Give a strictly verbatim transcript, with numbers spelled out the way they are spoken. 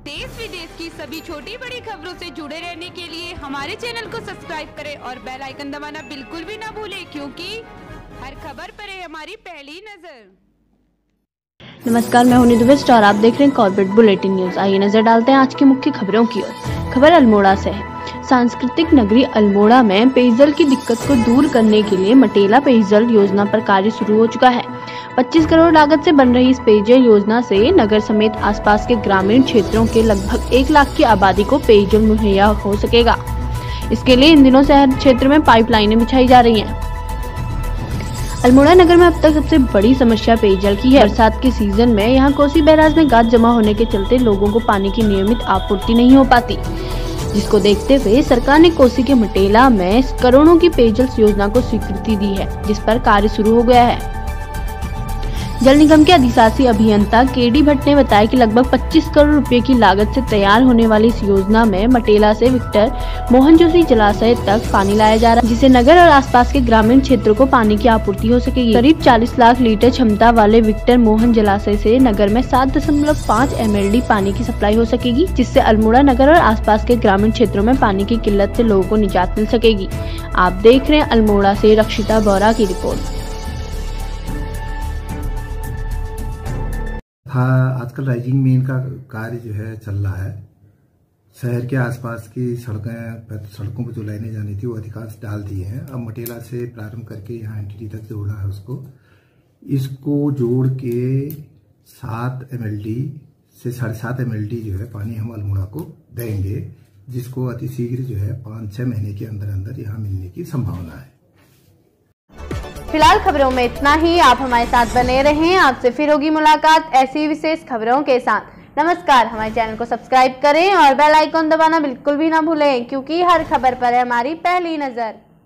देश विदेश की सभी छोटी बड़ी खबरों से जुड़े रहने के लिए हमारे चैनल को सब्सक्राइब करें और बेल आइकन दबाना बिल्कुल भी ना भूलें, क्योंकि हर खबर पर है हमारी पहली नजर। नमस्कार, मैं हूं निधि बेस्ट और आप देख रहे हैं कॉर्पोरेट बुलेटिन न्यूज। आइए नजर डालते हैं आज की मुख्य खबरों की ओर। खबर अल्मोड़ा से है। सांस्कृतिक नगरी अल्मोड़ा में पेयजल की दिक्कत को दूर करने के लिए मटेला पेयजल योजना पर कार्य शुरू हो चुका है। पच्चीस करोड़ लागत से बन रही इस पेयजल योजना से नगर समेत आसपास के ग्रामीण क्षेत्रों के लगभग एक लाख की आबादी को पेयजल मुहैया हो सकेगा। इसके लिए इन दिनों शहर क्षेत्र में पाइपलाइनें बिछाई जा रही हैं। अल्मोड़ा नगर में अब तक सबसे बड़ी समस्या पेयजल की है। बरसात के सीजन में यहां कोसी बैराज में गाद जमा होने के चलते लोगों को पानी की नियमित आपूर्ति नहीं हो पाती, जिसको देखते हुए सरकार ने कोसी के मटेला में करोड़ों की पेयजल योजना को स्वीकृति दी है, जिस पर कार्य शुरू हो गया है। जल निगम के अधिशासी अभियंता के डी भट्ट ने बताया कि लगभग पच्चीस करोड़ रुपए की लागत से तैयार होने वाली इस योजना में मटेला से विक्टर मोहन जोशी जलाशय तक पानी लाया जा रहा है, जिससे नगर और आसपास के ग्रामीण क्षेत्रों को पानी की आपूर्ति हो सकेगी। करीब चालीस लाख लीटर क्षमता वाले विक्टर मोहन जलाशय से नगर में सात दशमलव पाँच एम एल डी पानी की सप्लाई हो सकेगी, जिससे अल्मोड़ा नगर और आसपास के ग्रामीण क्षेत्रों में पानी की किल्लत से लोगों को निजात मिल सकेगी। आप देख रहे हैं अल्मोड़ा से रक्षिता बोरा की रिपोर्ट। हाँ, आजकल राइजिंग मेन का कार्य जो है चल रहा है। शहर के आसपास की सड़कें सड़कों पर जो लाइनें जानी थी वो अधिकांश डाल दी हैं। अब मटेला से प्रारंभ करके यहाँ एनटीटी तक जोड़ना है उसको इसको जोड़ के सात एम एल डी से साढ़े सात एम एल डी जो है पानी हम अल्मोड़ा को देंगे, जिसको अतिशीघ्र जो है पाँच छः महीने के अंदर अंदर यहाँ मिलने की संभावना है। फिलहाल खबरों में इतना ही। आप हमारे साथ बने रहें, आपसे फिर होगी मुलाकात ऐसी विशेष खबरों के साथ। नमस्कार, हमारे चैनल को सब्सक्राइब करें और बेल आइकन दबाना बिल्कुल भी ना भूलें, क्योंकि हर खबर पर है हमारी पहली नजर।